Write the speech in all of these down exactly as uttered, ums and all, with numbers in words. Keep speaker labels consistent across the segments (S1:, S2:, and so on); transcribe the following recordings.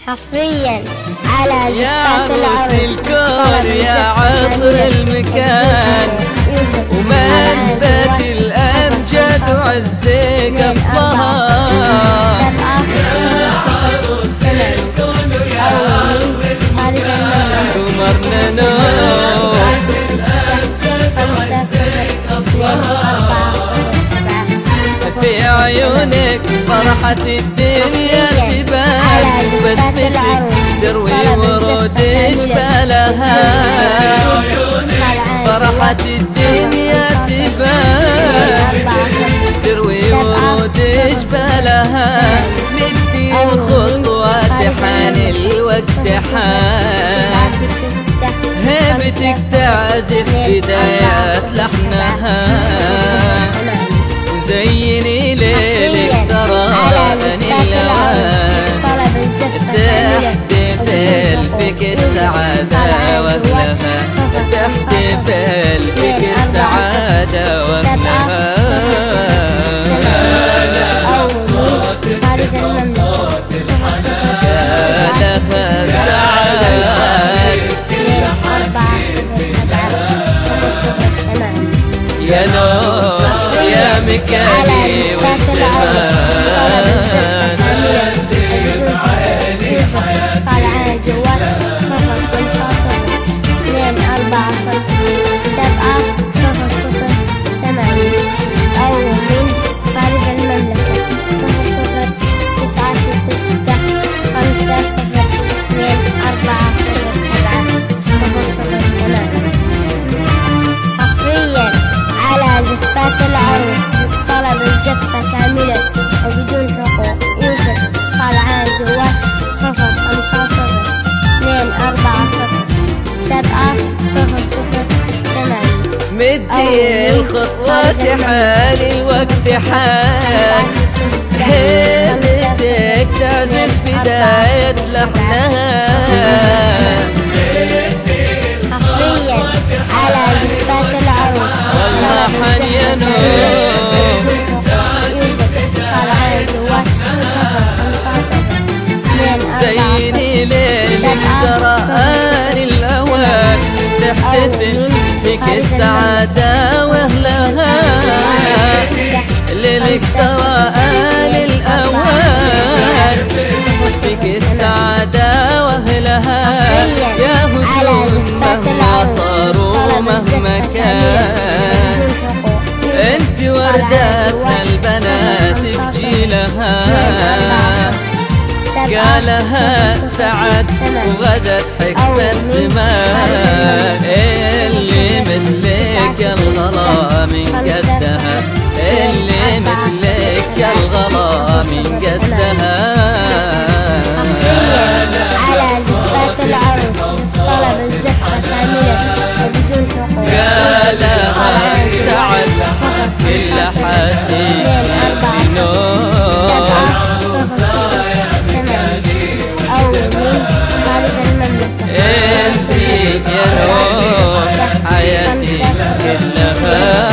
S1: حصريا على زفات
S2: العروس الكون يا عطر المكان ومنبت الأمجد وعزك أصلها ومرنا نور في عيونك فرحة الدنيا تبان بسمتك تروي ورود جبالها فرحة الدنيا تبان تروي ورود جبالها مدي الخطوات حان الوقت حان هيبتك تعزف بدايات لحنها زيني ليلك تراني اللوان تحتفل بك السعادة واهلها تحتفل بك السعادة واهلها يا نور يا مكاني والزمان
S1: صالعان جوال صفر خمسة صفر اثنين أربعة صفر سبعة صفر صفر ثمانية أو من خارج المملكة صفر صفر تسعة ستة ستة خمسة صفر اثنين أربعة صفر سبعة صفر صفر ثمانية. حصريا على زفات العروس طلب الزفة كاملة وبدون حقوق يوسف صالعان جوال صفر خمسة صفر اثنين أربعة صفر سبعة صفر صفر ثمانية.
S2: مدي الخطوات حال الوقت حال هيبتك تعزف بداية لحنها
S1: حصريا على زفات العروس
S2: والله حن يا نور
S1: صالعان جوال صفر خمسة صفر اثنين
S2: زيني ليلك تراني الأوان تحتفل بك السعادة واهلها ليلك تراني الأوان بك السعادة واهلها يا هجوم مهما صاروا مهما كان انت ورداتها البنات بجيلها قالها سعد وغدت حكمة زمان اللي مثلك الغلا من قدها اللي مثلك الغلا من قدها.
S1: على زفات العروس طلب الزفة كاملة وبدون حقوق
S2: قالها سعد كل حاسس بنور
S1: أو من خارج المملكة
S2: انتي يا نور حياتي كلها.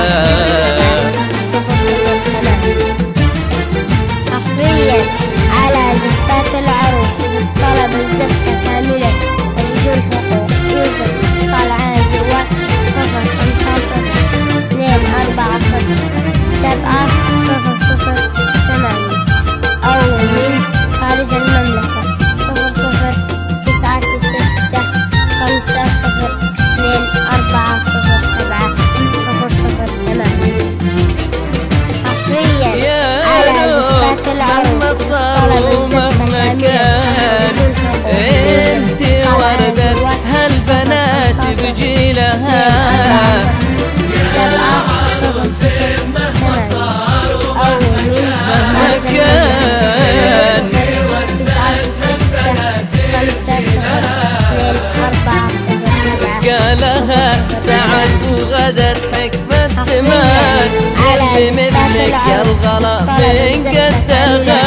S1: حصريا على زفات العروس طلب الزفة كاملة وبدون حقوق يوسف صالعان جوال صفر خمسة صفر اثنين أربعة صفر سبعة صفر صفر ثمانية أو من خارج المملكة صفر صفر تسعة ستة ستة خمسة صفر اثنين أربعة صفر سبعة صفر صفر ثمانية. حصريا على زفات العروس طلب الزفة كاملة
S2: انت وردت هالبنات بجيلها
S1: سبعة صفر صفر ثمانية أو من
S2: مهما كان
S1: تسعة ستة خمسة صفر اثنين أربعة صفر سبعة
S2: قالها سعد وغدت حكمة زمان اللي مثلك يا الغلا من قدها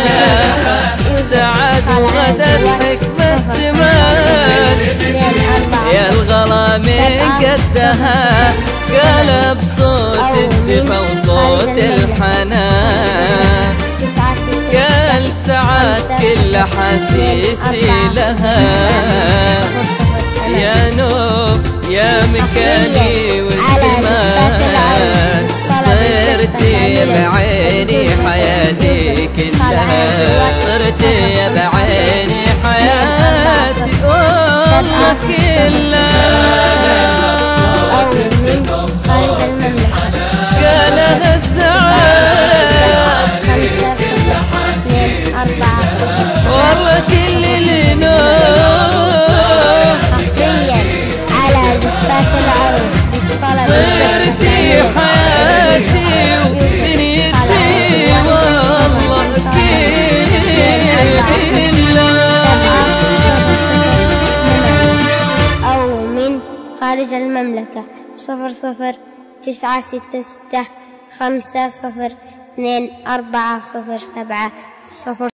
S2: سعد وغدت حكمة زمان يا الغلا من قدها قال بصوت الدفا وصوت الحنان قال سعد كل حسيسي لها يا نور يا مكاني والزمان صرتي بعيني حياتي كلها صرتي بعيني حياتي أمك كلها قالها السعاد والله كل اللي نور
S1: حصريا على زفات العروس بالطلب
S2: صرتي حياتي ودنيتي والله كلها
S1: أو من خارج المملكة صفر صفر تسعة ستة ستة خمسة صفر اثنين أربعة صفر سبعة صفر